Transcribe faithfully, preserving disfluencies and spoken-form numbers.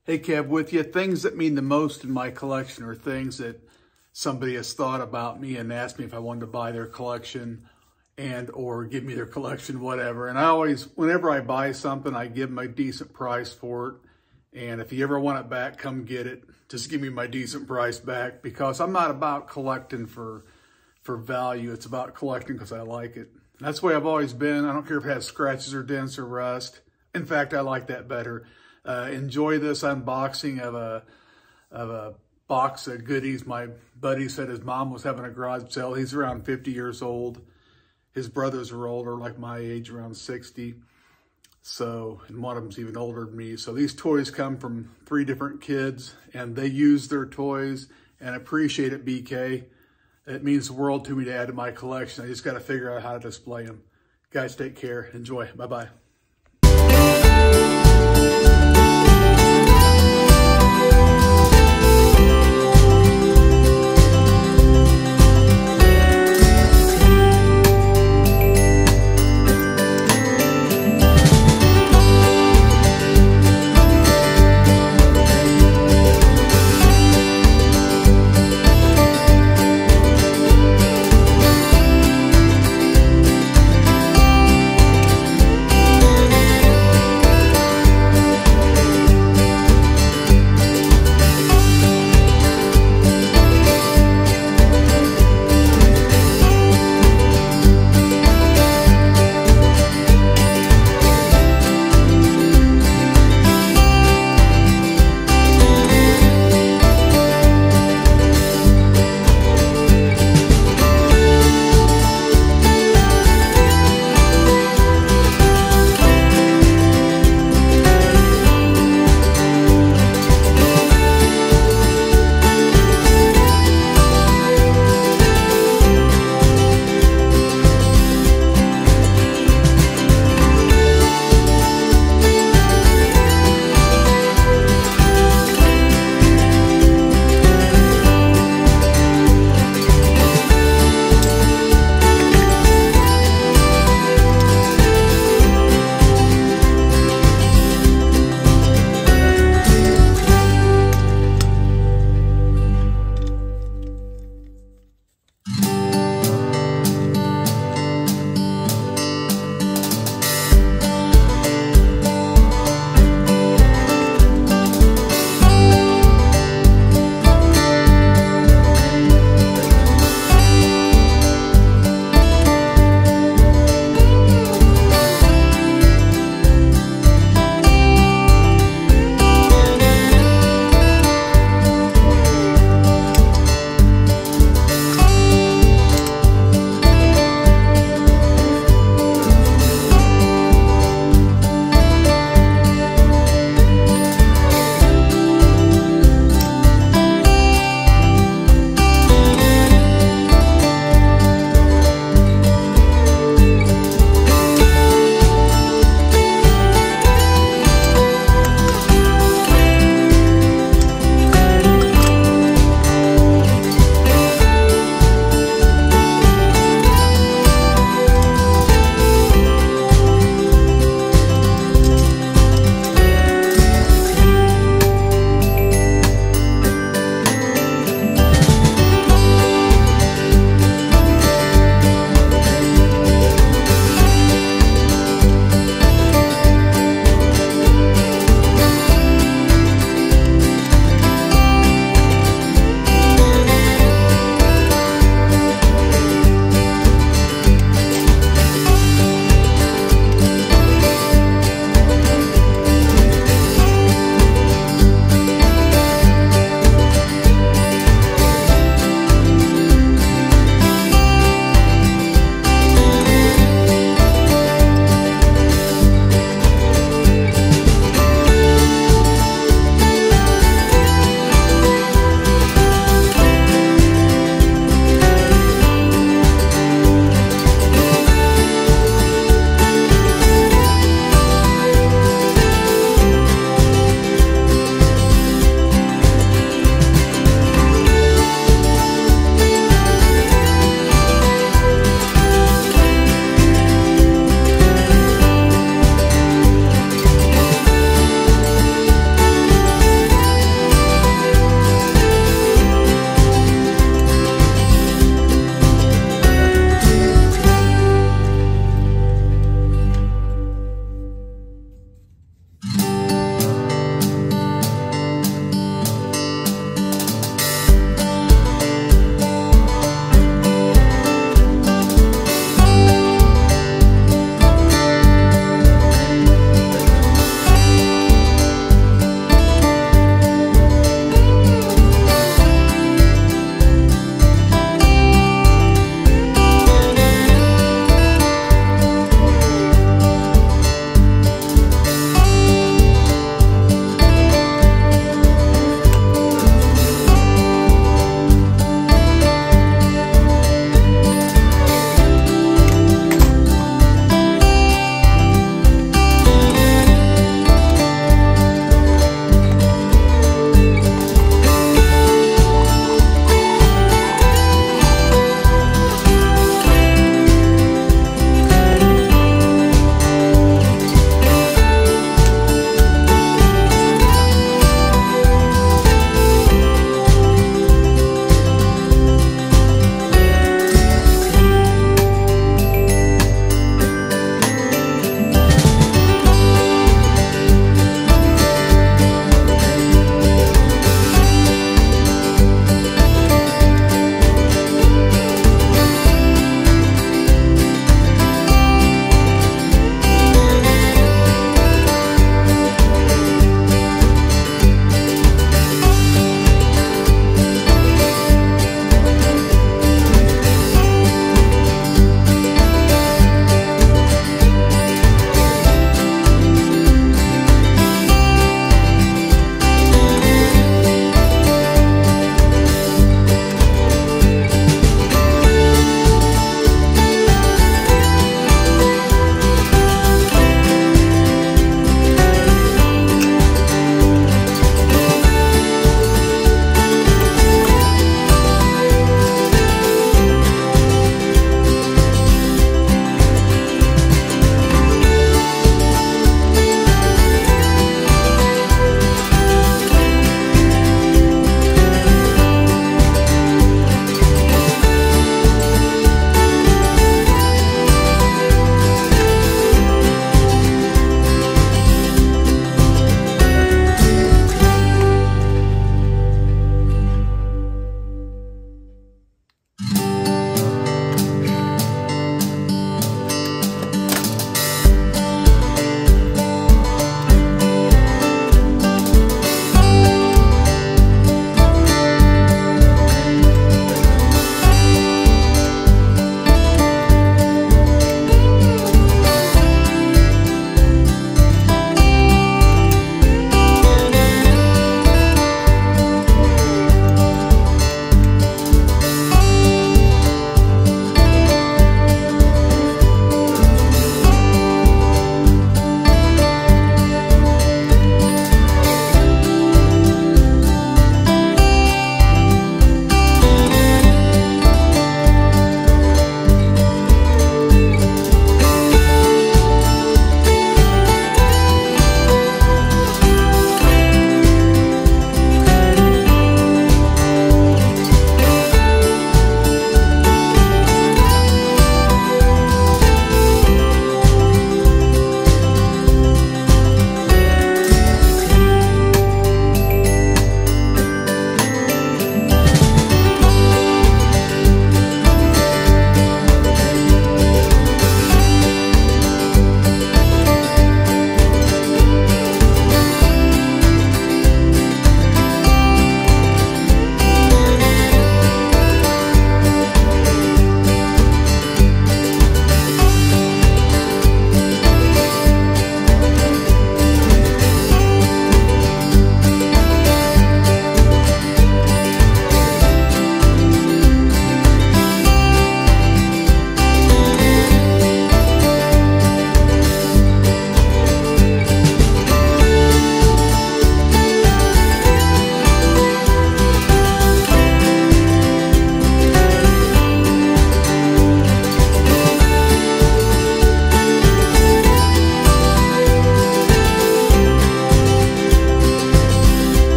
Hey Kev, with you. Things that mean the most in my collection are things that somebody has thought about me and asked me if I wanted to buy their collection and or give me their collection, whatever. And I always, whenever I buy something, I give them a decent price for it. And if you ever want it back, come get it. Just give me my decent price back, because I'm not about collecting for, for value. It's about collecting because I like it. That's the way I've always been. I don't care if it has scratches or dents or rust. In fact, I like that better. Uh, enjoy this unboxing of a of a box of goodies. My buddy said his mom was having a garage sale. He's around fifty years old. His brothers are older, like my age, around sixty. So, and one of them's even older than me. So these toys come from three different kids, and they use their toys and appreciate it, B K. It means the world to me to add to my collection. I just got to figure out how to display them. Guys, take care. Enjoy. Bye-bye.